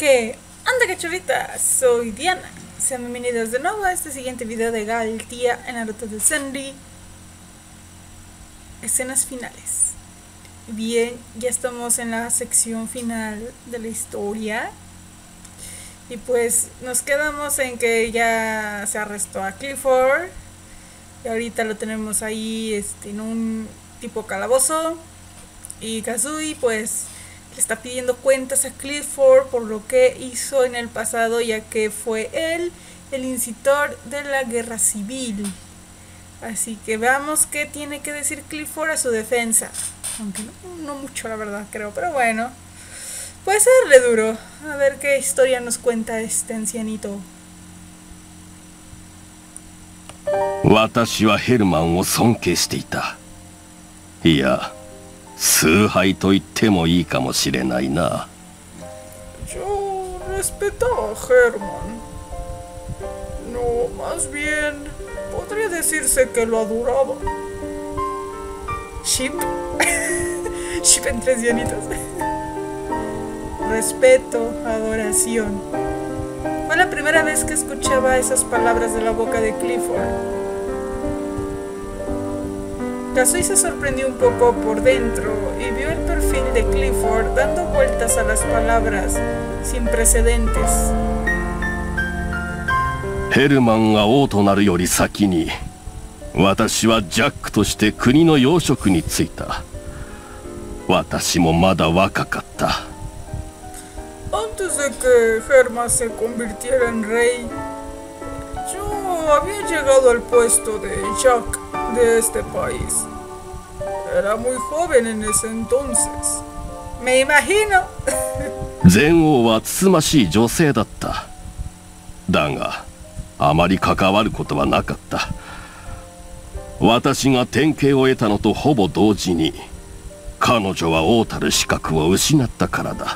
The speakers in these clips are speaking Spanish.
¿Qué onda, cachorritas? Soy Diana. Sean bienvenidos de nuevo a este siguiente video de Galtia en Naruto de Senri. Escenas finales. Bien, ya estamos en la sección final de la historia. Y pues nos quedamos en que ya se arrestó a Clifford. Y ahorita lo tenemos ahí en un tipo calabozo. Y Kazui pues le está pidiendo cuentas a Clifford por lo que hizo en el pasado, ya que fue él el incitor de la guerra civil. Así que veamos qué tiene que decir Clifford a su defensa. Aunque no mucho, la verdad, creo. Pero bueno, puede serle duro. A ver qué historia nos cuenta este ancianito. 私はヘルマンを尊敬していた。いや、崇拝と言ってもいいかもしれないな。 Yo respetaba a Herman. No, más bien, podría decirse que lo adoraba. Ship. Ship entre ancianitos. Respeto, adoración. Fue la primera vez que escuchaba esas palabras de la boca de Clifford. Kazui se sorprendió un poco por dentro y vio el perfil de Clifford dando vueltas a las palabras sin precedentes. ヘルマンが王となるより先に、私はジャックとして国の要職に就いた。私もまだ若かった。 Antes de que Herman se convirtiera en rey, yo había llegado al puesto de Jack de este país. Era muy joven en ese entonces. Me imagino. 前王はつつましい女性だった。だが、あまり関わることはなかった。私が典型を得たのとほぼ同時に、彼女は王たる資格を失ったからだ。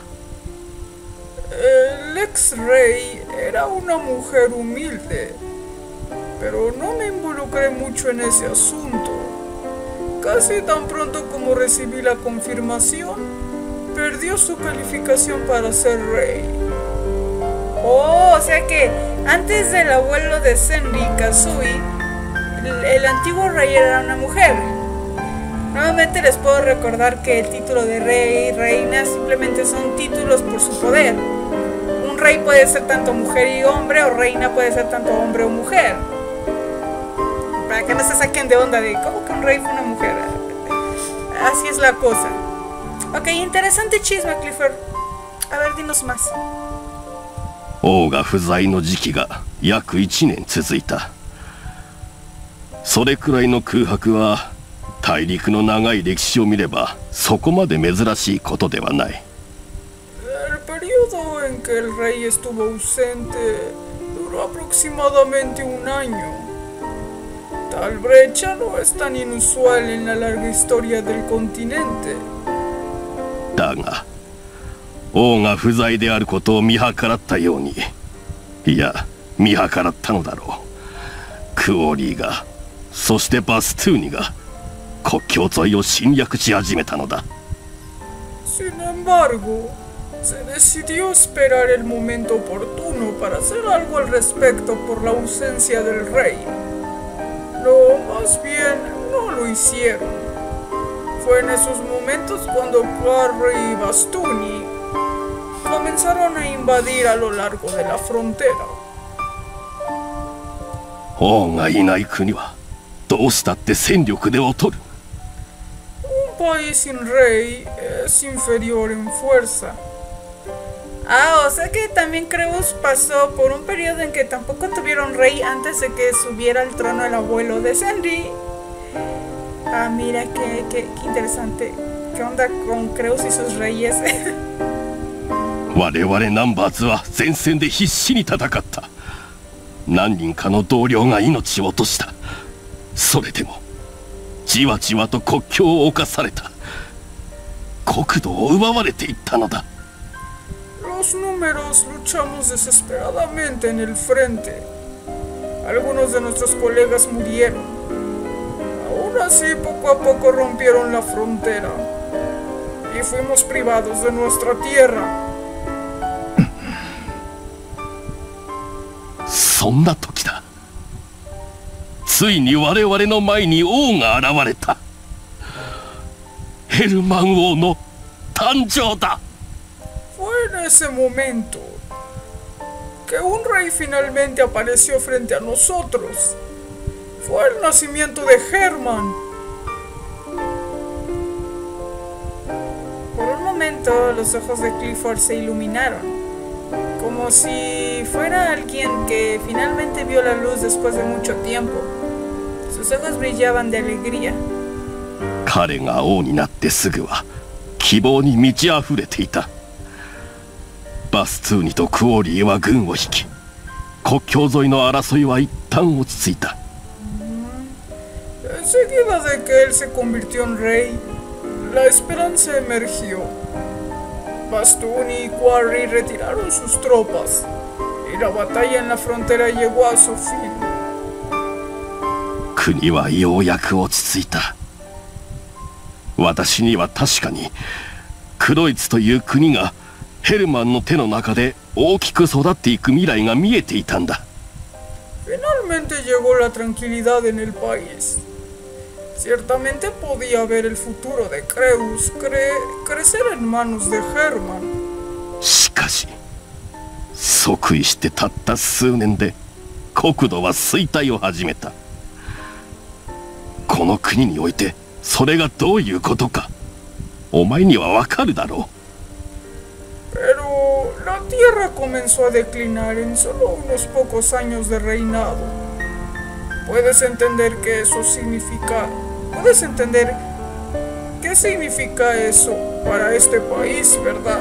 El ex-rey era una mujer humilde, pero no me involucré mucho en ese asunto. Casi tan pronto como recibí la confirmación, perdió su calificación para ser rey. Oh, o sea que antes del abuelo de Senri, Kazui, el antiguo rey era una mujer. Nuevamente les puedo recordar que el título de rey y reina simplemente son títulos por su poder. Un rey puede ser tanto mujer y hombre, o reina puede ser tanto hombre o mujer. Para que no se saquen de onda de cómo que un rey fue una mujer. Así es la cosa. Ok, interesante chisme, Clifford. A ver, dinos más. 王が不在の時期が約1年続いた。それくらいの空白は大陸の長い歴史を見ればそこまで珍しいことではない。 El periodo en que el rey estuvo ausente duró aproximadamente un año. Tal brecha no es tan inusual en la larga historia del continente. だが、王が不在であることを見計らったように、いや、見計らったのだろう。クオリーが、そしてバストゥーニが国境沿いを侵略し始めたのだ。 Sin embargo, se decidió esperar el momento oportuno para hacer algo al respecto por la ausencia del rey. No, más bien, no lo hicieron. Fue en esos momentos cuando Carrie y Bastuni comenzaron a invadir a lo largo de la frontera. 王がいない国はどうしたって戦力で劣る。 Un país sin rey es inferior en fuerza. Ah, o sea que también Creus pasó por un periodo en que tampoco tuvieron rey antes de que subiera al trono el abuelo de Senri. Ah, mira, qué interesante. ¿Qué onda con Creus y sus reyes? 我々ナンバーズは前線で必死に戦った。何人かの同僚が命を落とした。それでもじわじわと国境を侵された。国土を奪われていったのだ。 Los números luchamos desesperadamente en el frente. Algunos de nuestros colegas murieron. Aún así, poco a poco rompieron la frontera y fuimos privados de nuestra tierra. そんな時だ。ついに我々の前に王が現れた。ヘルマン王の誕生だ。 Fue en ese momento que un rey finalmente apareció frente a nosotros. Fue el nacimiento de Herman. Por un momento los ojos de Clifford se iluminaron, como si fuera alguien que finalmente vio la luz después de mucho tiempo. Sus ojos brillaban de alegría. 彼が王になってすぐは希望に満ち溢れていた。バスツーニとクオーリーは軍を引き、国境沿いの争いは一旦落ち着いた。 Enseguida de que él se convirtió en rey, la esperanza emergió. Bastuni y Quarry retiraron sus tropas y la batalla en la frontera llegó a su fin. 国はようやく落ち着いた。私には確かにクロイツという国がヘルマンの手の中で大きく育っていく未来が見えていたんだ。 Finalmente llegó la tranquilidad en el país. Ciertamente podía ver el futuro de Creus crecer en manos de Herman. しかし即位してたった数年で国土は衰退を始めた。この国においてそれがどういうことかお前にはわかるだろう。 Pero la tierra comenzó a declinar en solo unos pocos años de reinado. Puedes entender qué significa eso para este país, ¿verdad?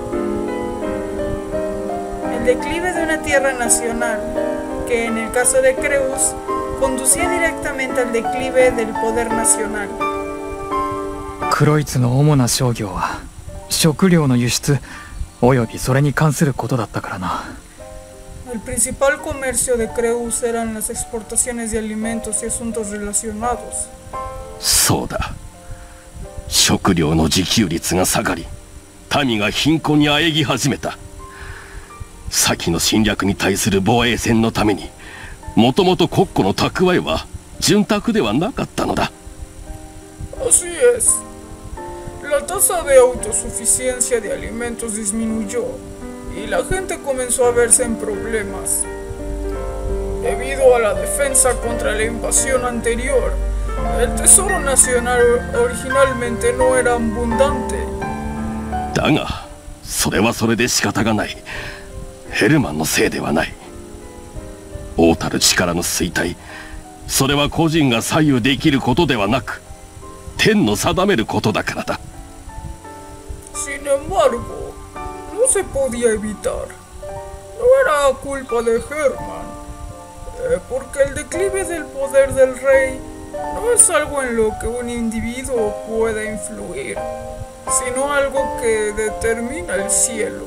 El declive de una tierra nacional, que en el caso de Creus conducía directamente al declive del poder nacional. クロイツの主な商業は食料の輸出およびそれに関することだったからな。 El principal comercio de Creus eran las exportaciones de alimentos y asuntos relacionados. そうだ。食料の自給率が下がり、民が貧困にあえぎ始めた。先の侵略に対する防衛戦のために、もともと国庫の蓄えは潤沢ではなかったのだ。 Así es. La tasa de autosuficiencia de alimentos disminuyó y la gente comenzó a verse en problemas. Debido a la defensa contra la invasión anterior, el tesoro nacional originalmente no era abundante. だが、それはそれで仕方がない。ヘルマンのせいではない。王たる力の衰退、それは個人が左右できることではなく、天の定めることだからだ。 Sin embargo, no se podía evitar. No era culpa de Herman, porque el declive del poder del rey no es algo en lo que un individuo pueda influir, sino algo que determina el cielo.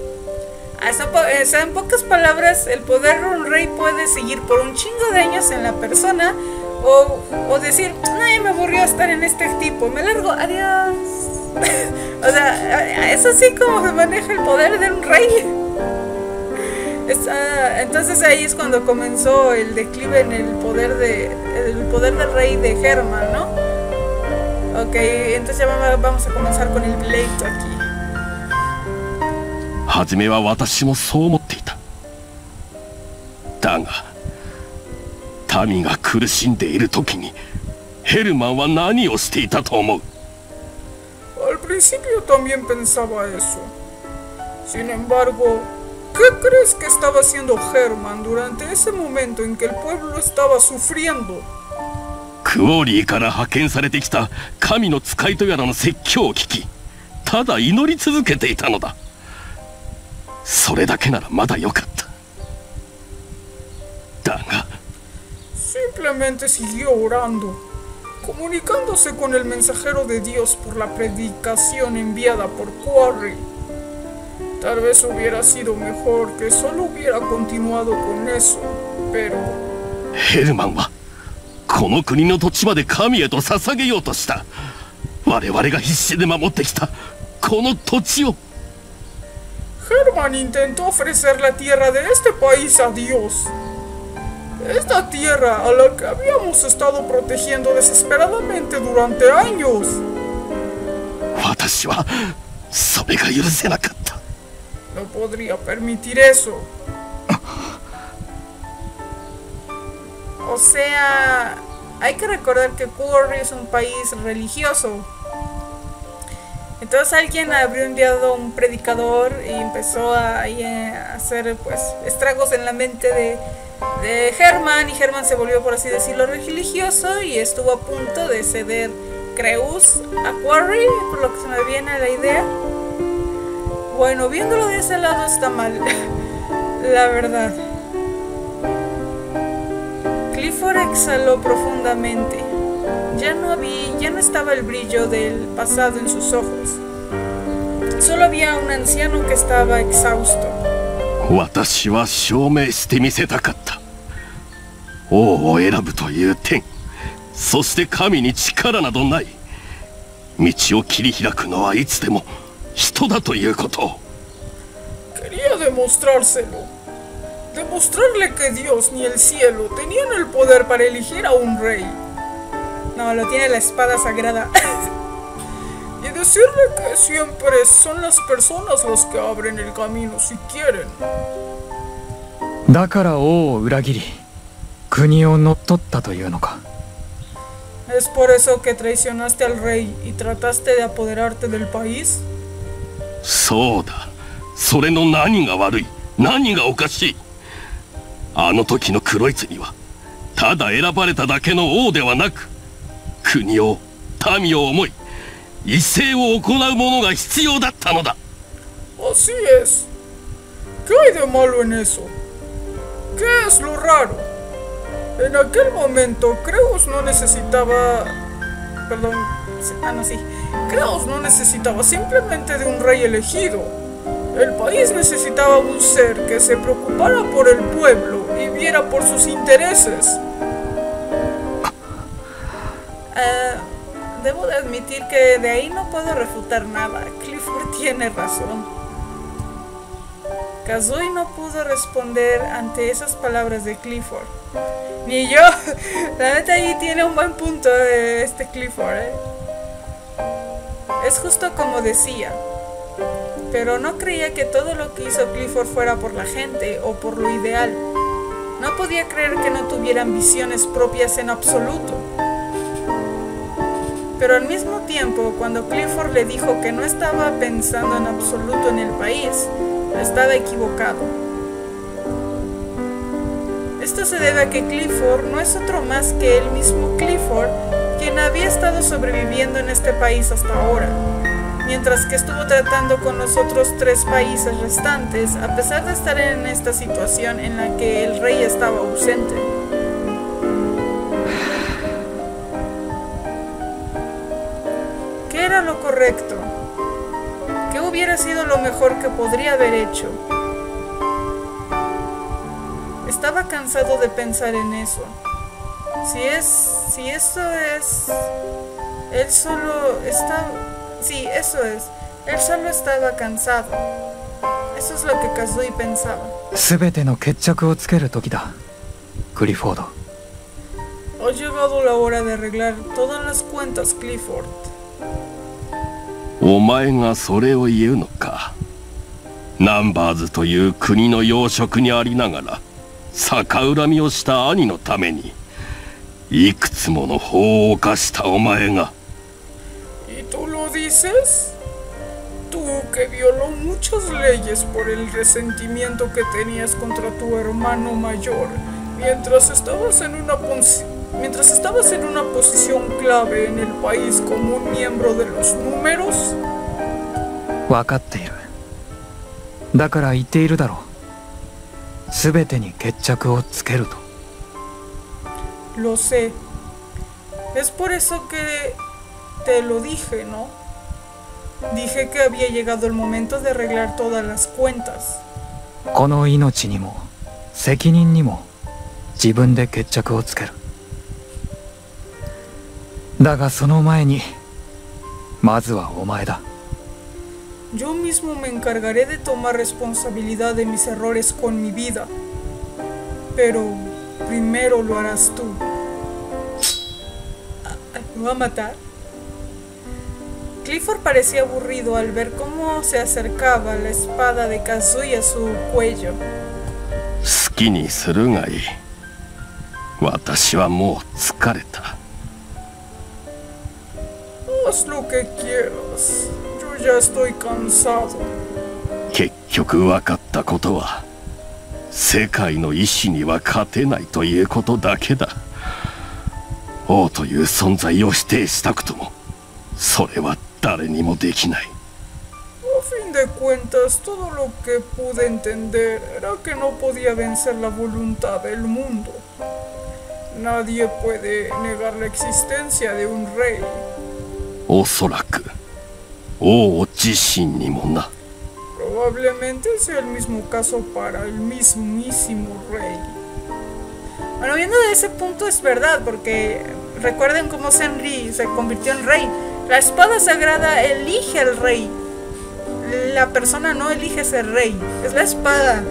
En pocas palabras, el poder de un rey puede seguir por un chingo de años en la persona o decir, no, ya me aburrió estar en este tipo, me largo, adiós. O sea, es así como se maneja el poder de un rey. Entonces ahí es cuando comenzó el declive en el poder del rey de Herman, ¿no? Ok, entonces ya vamos a comenzar con el pleito aquí. 初めは私もそう思っていた。だが、民が苦しんでいる時にヘルマンは何をしていたと思う？ Al principio también pensaba eso. Sin embargo, ¿qué crees que estaba haciendo Herman durante ese momento en que el pueblo estaba sufriendo? クオーリーから派遣されてきた神の使いとやらの説教を聞き、ただ祈り続けていたのだ。それだけならまだよかった。だが、 Simplemente siguió orando, comunicándose con el mensajero de Dios por la predicación enviada por Quarry. Tal vez hubiera sido mejor que solo hubiera continuado con eso, pero... ヘルマンはこの国の土地まで神へと捧げようとした。我々が必死で守ってきたこの土地を。 Herman intentó ofrecer la tierra de este país a Dios, esta tierra a la que habíamos estado protegiendo desesperadamente durante años. 私はそれが許せなかった。 No podría permitir eso. O sea, hay que recordar que Quarry es un país religioso. Entonces alguien abrió un día un predicador y empezó a hacer pues estragos en la mente de Herman, y Herman se volvió, por así decirlo, religioso y estuvo a punto de ceder Creus a Quarry, por lo que se me viene a la idea. Bueno, viéndolo de ese lado está mal, la verdad. Clifford exhaló profundamente. Ya no estaba el brillo del pasado en sus ojos. Solo había un anciano que estaba exhausto. 私は証明してみせたかった。王を選ぶという点、そして神に力などない。道を切り開くのはいつでも人だということを。 Quería demostrárselo. Demostrarle que Dios ni el cielo tenían el poder para elegir a un rey. No, lo tiene la espada sagrada. Y decirle que siempre son las personas las que abren el camino si quieren. だから王を裏切り国を乗っ取ったというのか。 ¿Es por eso que traicionaste al rey y trataste de apoderarte del país? そうだ。それの何が悪い、何がおかしい。あの時のクロイツにはただ選ばれただけの王ではなく、国を民を思い一斉を行う者が必要だったのだ。 Así es. ¿Qué hay de malo en eso? ¿Qué es lo raro? En aquel momento, Creus no necesitaba... Perdón. Creus no necesitaba simplemente de un rey elegido. El país necesitaba un ser que se preocupara por el pueblo y viera por sus intereses. Debo de admitir que de ahí no puedo refutar nada. Clifford tiene razón. Kazooie no pudo responder ante esas palabras de Clifford. Ni yo. La neta ahí tiene un buen punto este Clifford, Es justo como decía. Pero no creía que todo lo que hizo Clifford fuera por la gente o por lo ideal. No podía creer que no tuviera ambiciones propias en absoluto. Pero al mismo tiempo, cuando Clifford le dijo que no estaba pensando en absoluto en el país, estaba equivocado. Esto se debe a que Clifford no es otro más que el mismo Clifford, quien había estado sobreviviendo en este país hasta ahora, mientras que estuvo tratando con los otros 3 países restantes, a pesar de estar en esta situación en la que el rey estaba ausente. ¿Qué era lo correcto? ¿Qué hubiera sido lo mejor que podría haber hecho? Estaba cansado de pensar en eso. Si eso es... Él solo está... Sí, eso es. Él solo estaba cansado. Eso es lo que Kazooie pensaba. 全ての決着をつける時だ、クリフォード。 Ha llegado la hora de arreglar todas las cuentas, Clifford. お前がそれを言うのか。ナンバーズという国の要職にありながら逆恨みをした兄のためにいくつもの法を犯したお前が。 ¿Y tú lo dices? Tú que violó muchas leyes por el resentimiento que tenías contra tu hermano mayor mientras estabas en una posición clave en el país como un miembro de los números. 分かっている。だから言っているだろう。全てに決着をつけると。 Lo sé. Es por eso que te lo dije, ¿no? Dije que había llegado el momento de arreglar todas las cuentas. この命にも責任にも自分で決着をつける。だがその前にまずはお前だ。 Yo mismo me encargaré de tomar responsabilidad de mis errores con mi vida. Pero primero lo harás tú. ¿Lo va a matar? Clifford parecía aburrido al ver cómo se acercaba la espada de Kazuya a su cuello. 好きにするがいい。私はもう疲れた。 Haz lo que quieras. Yo ya estoy cansado. 結局分かったことは、世界の意志には勝てないということだけだ。王という存在を否定したくとも、それは誰にもできない。 A fin de cuentas, todo lo que pude entender era que no podía vencer la voluntad del mundo. Nadie puede negar la existencia de un rey. おそらく王自身にもな。 Probablemente sea el mismo caso para el mismísimo rey. Bueno, viendo de ese punto es verdad, porque recuerden cómo Senri se convirtió en rey. La espada sagrada elige al rey. La persona no elige ser rey, es la espada.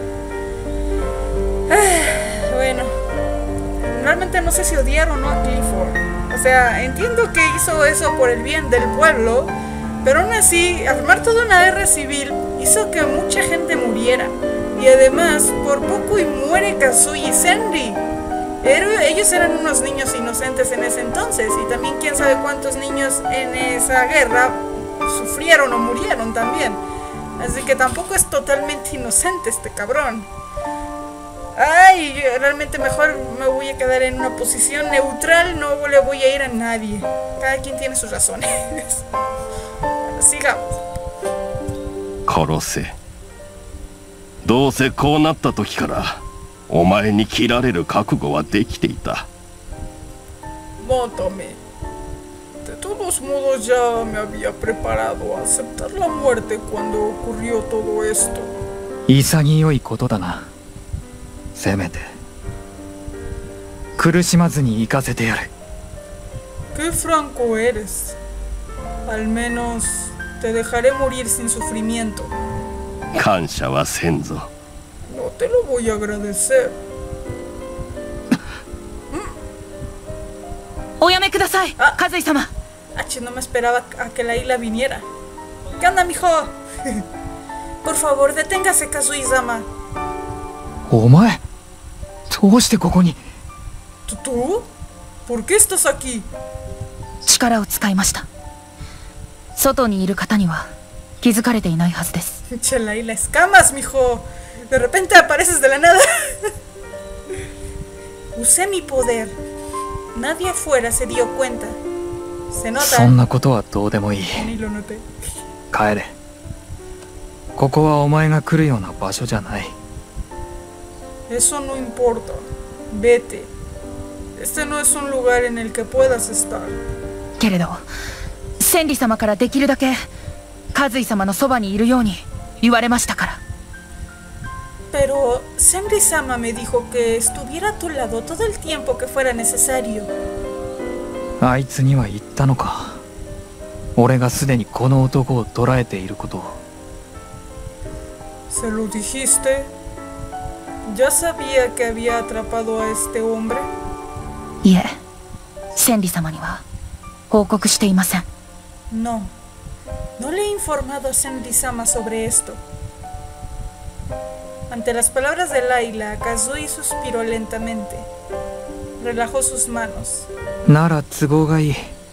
Bueno, realmente no sé si odiar o no a Clifford. O sea, entiendo que hizo eso por el bien del pueblo, pero aún así, armar toda una guerra civil hizo que mucha gente muriera. Y además, por poco y muere Kazuya y Senri. Ellos eran unos niños inocentes en ese entonces, y también quién sabe cuántos niños en esa guerra sufrieron o murieron también. Así que tampoco es totalmente inocente este cabrón. Ay, yo realmente mejor me voy a quedar en una posición neutral, no le voy a ir a nadie. Cada quien tiene sus razones. Bueno, sigamos. 殺せ。どうせこうなった時からお前に切られる覚悟はできていた。 Mátame. De todos modos ya me había preparado a aceptar la muerte cuando ocurrió todo esto. 潔いことだな。せめて苦しまずに行かせてやる。 Qué franco eres. Al menos te dejaré morir sin sufrimiento. 感謝はせんぞ。 No te lo voy a agradecer. おやめください、カズイ様。 No me esperaba a que la isla viniera. ¿Qué onda, mijo? Por favor, deténgase, Kazuya-sama. お前どうしてここに。 ¿Tú? ¿Por qué estás aquí? 力を使いました。外にいる方には気づかれていないはずです。 Chala, y las escamas, mijo. De repente apareces de la nada. Usé mi poder. Nadie afuera se dio cuenta. Se nota. そんなことはどうでもいい。 Ni lo noté. 帰れ。ここはお前が来るような場所じゃない。 Eso no importa. Vete. Este no es un lugar en el que puedas estar. けれど千里様からできるだけカズイ様のそばにいるように言われましたから。 Pero Senri-sama me dijo que estuviera a tu lado todo el tiempo que fuera necesario. あいつには言ったのか。俺がすでにこの男を捕らえていることを。 ¿Se lo dijiste? ¿Ya sabía que había atrapado a este hombre? いえ、千里様には報告していません。 No. No le he informado a Senri-sama sobre esto. Ante las palabras de Layla, Kazuya suspiró lentamente. Relajó sus manos. なら都合がいい。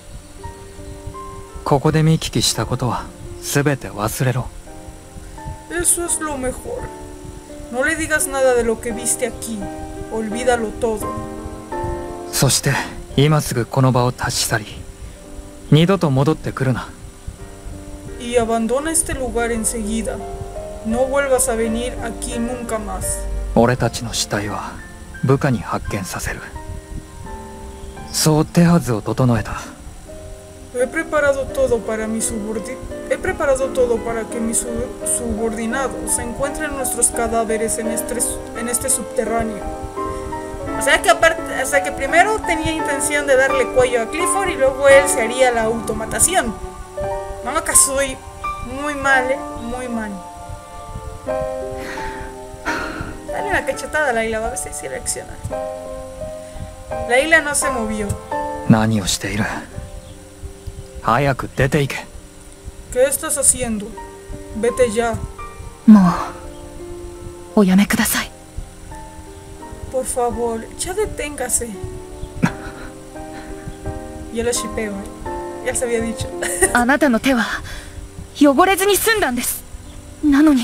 ここで見聞きしたことは全て忘れろ。 Eso es lo mejor. No le digas nada de lo que viste aquí. Olvídalo todo. そして今すぐこの場を立ち去り、二度と戻ってくるな。 Y abandona este lugar enseguida. No vuelvas a venir aquí nunca más. 俺たちの死体は部下に発見させる。そう手はずを整えた。 He preparado todo para que mis subordinados encuentren nuestros cadáveres en este subterráneo. O sea que primero tenía intención de darle cuello a Clifford y luego él se haría la automatación. No, Kazuya, muy mal, muy mal. Dale una cachetada a Layla, a ver si reacciona. Layla no se movió. 何をしている。早く出て行け。 ¿Qué estás haciendo? Vete ya. もうおやめください。 Por favor, ya deténgase. Yo lo shipeo, ya se había dicho. あなたの手は汚れずに済んだんです。なのに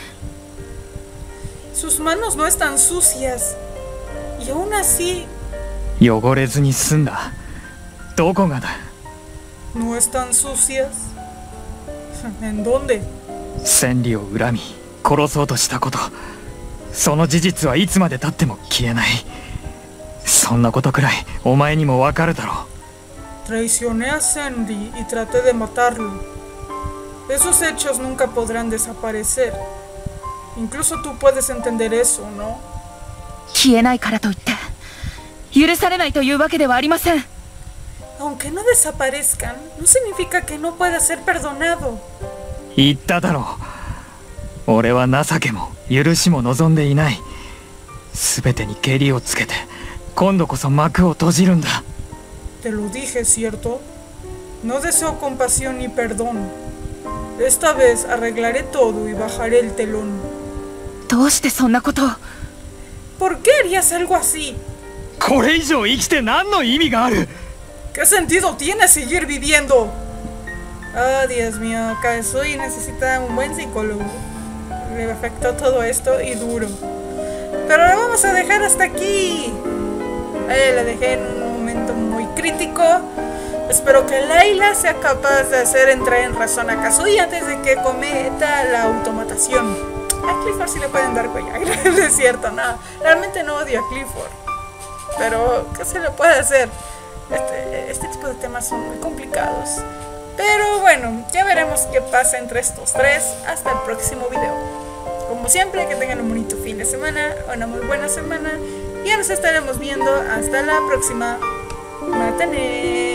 Sus manos no están sucias. Y aún así, 汚れずに済んだ。どこがだ。 ¿no están sucias? ¿En dónde? 千里を恨み殺そうとしたこと、その事実はいつまでたっても消えない。そんなことくらいお前にもわかるだろう。 Traicioné a Sandy y traté de matarlo. Esos hechos nunca podrán desaparecer. Incluso tú puedes entender eso, ¿no? 消えないからといって許されないというわけではありません。 Aunque no desaparezcan, no significa que no pueda ser perdonado. 言っただろう。俺は情けも許しも望んでいない。全てにけりをつけて今度こそ幕を閉じるんだ。 Te lo dije, ¿cierto? No deseo compasión ni perdón. Esta vez arreglaré todo y bajaré el telón. どうしてそんなことを。 ¿Por qué harías algo así? これ以上生きて何の意味がある。 ¿Qué sentido tiene seguir viviendo? Oh, Dios mío, Kazui necesita un buen psicólogo. Le afectó todo esto y duro. Pero lo vamos a dejar hasta aquí. La dejé en un momento muy crítico. Espero que Layla sea capaz de hacer entrar en razón a Kazui antes de que cometa la automatación. A Clifford sí le pueden dar cuello. Es cierto, no. Realmente no odio a Clifford. Pero, ¿qué se le puede hacer? Este tipo de temas son muy complicados. Pero bueno, ya veremos qué pasa entre estos tres. Hasta el próximo video. Como siempre, que tengan un bonito fin de semana, una muy buena semana. Y ya nos estaremos viendo hasta la próxima. Matane.